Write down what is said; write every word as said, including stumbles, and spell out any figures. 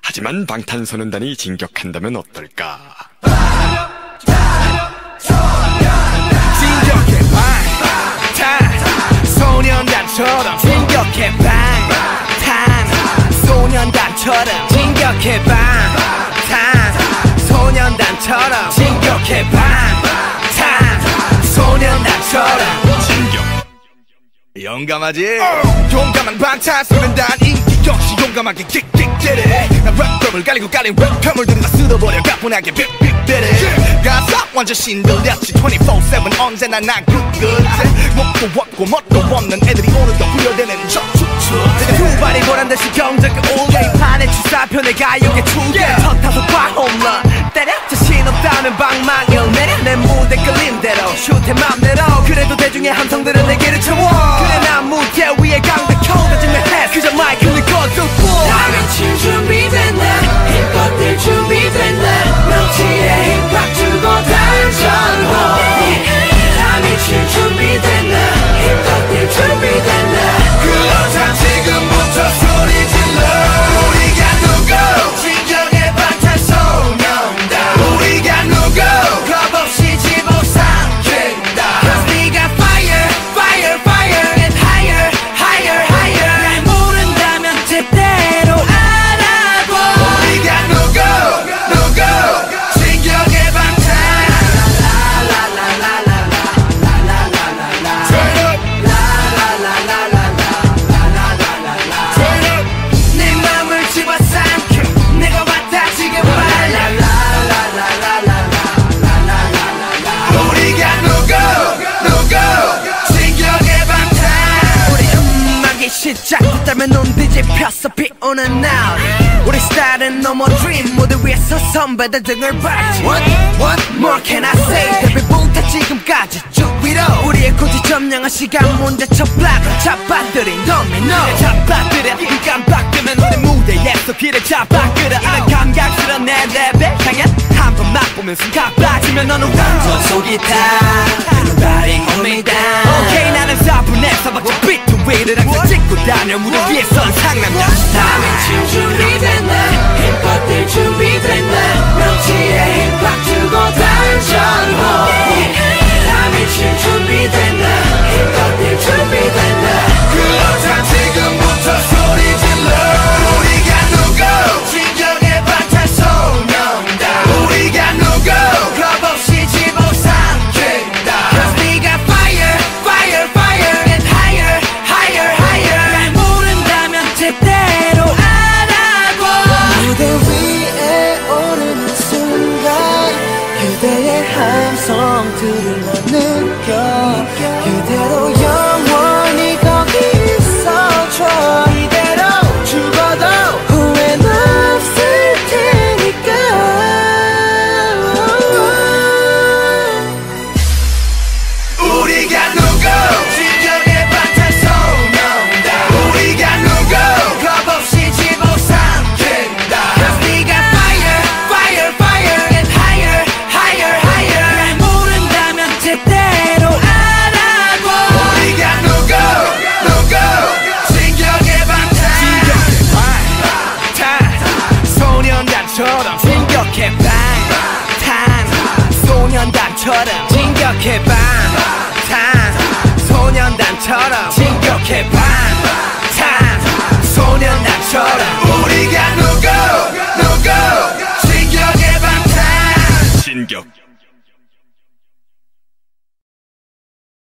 하지만 방탄소년단이 진격한다면 어떨까? 진격해 방탄소년단처럼 진격해 방탄소년단처럼 진격해 방탄소년단처럼 진격해 방탄소년단처럼 진격 용감하지? 용감한 방탄소년단 인기 역시 용감하게 gegeget 난 랩병을 갈리고 갈린 랩퇴물들을 다 쓸어버려 가뿐하게 bebebeat 가사 완전 신들렸지 이십사 세븐 언제나 난 good good 목도 없고 멋도 없는 애들이 오늘도 부려대는 저축축 두 발이 보란듯이 경적이 올게 이 판의 주사편에 가요계 투개 첫 타석 과 홈런 때려 자신 없다면 방망이를 내려 내 무대 끌린 대로 슛해 맘대로 그래도 대중의 함성들은 내게를 채워 그래 난 무대 위에 강백혀 증명했어 그저 마이크는 꺼두고 다 미칠 준비됐나 힙합들 준비됐나 명치에 힙합 주고 단.전.호 다 미칠 준비됐나 힙합들 준비됐나 그렇다 지금부터 소리질러 우리가 누구 진격의 방탄소년단 우리가 누구 겁없이 집어삼킨다 Cause we got fire fire fire and higher higher higher 날 모른다면 제대로 알아보 우리가 누구 누구 진격의 방탄 lalalalalala turn up lalalalalala turn up 내 맘을 집어삼켜 내가 왔다 지금 우리가 누구 누구 진격의 방탄 우리 음악이 시작됐다면 눈 뒤집혀서 비오는 날 우리 스타일은 no more dream 무대 위에서 선배들 등을 밟지 What? What more can I say 데뷔부터 지금까지 쭉 위로 우리의 고지 점령한 시간 문제 첫 블락을 잡아들인 도미노 잡아들여 이 깜빡이면 우리 무대에서 길을 잡아끌어 이런 감각스러운 내 랩에 향해 한번 맛보면 순간 빠지면 너는 완전 속이 타 Everybody hold me down Okay 나는 사분해서 박자 비트 위를 항상 찍고 다녀 무대 위에선 상남자 다 미칠 준비됐나 힙합들 준비됐나 명치에 힙합 주고 단.전.호 다 미칠 준비됐나 힙합들 준비됐나 그렇다 지금부터 소리질러 우리가 누구 진격의 방탄소년단 우리가 누구 겁없이 집어삼킨다 Cause we got fire fire fire and higher higher higher 날 모른다면 제대로 알아보 무대 위에 오르는 순간 그대의 함성들을 난 느껴 그대로 영원히 거기 있어줘 이대로 죽어도 후회는 없을 테니까 우리가 누구 진격의 방탄소년단 우리가 누구 겁없이 집어삼킨다 Cause we got fire fire fire and higher higher higher 날 모른다면 제대로 알아보 우리가 누구 누구 진격의 방탄 방탄소년단처럼 진격해 방탄소년단처럼 진격해 방탄소년단처럼 진격해 방탄소년단처럼 우리가 누구 누구 진격의 방탄 진격